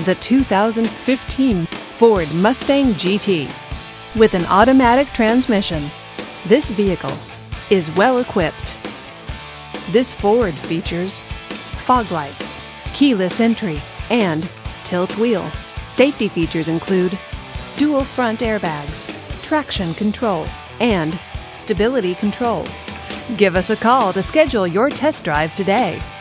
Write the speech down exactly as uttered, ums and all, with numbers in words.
the two thousand fifteen Ford Mustang G T. With an automatic transmission, this vehicle is well equipped. This Ford features fog lights, keyless entry, and tilt wheel. Safety features include dual front airbags, traction control, and stability control. Give us a call to schedule your test drive today.